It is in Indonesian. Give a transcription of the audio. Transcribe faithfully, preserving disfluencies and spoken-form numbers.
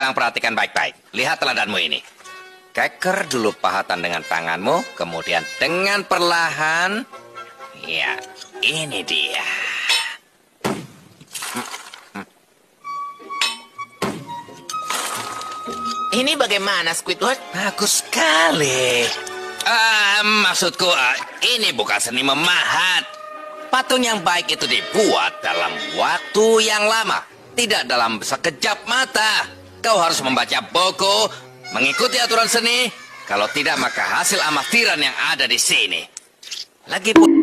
Sekarang perhatikan baik-baik. Lihat teladanmu ini. Keker dulu pahatan dengan tanganmu, kemudian dengan perlahan. Ya, ini dia. Ini bagaimana, Squidward? Bagus sekali. Ah, maksudku, ah, ini bukan seni memahat. Patung yang baik itu dibuat dalam waktu yang lama, tidak dalam sekejap mata. Kau harus membaca buku, mengikuti aturan seni. Kalau tidak, maka hasil amatiran yang ada di sini. Lagi pun...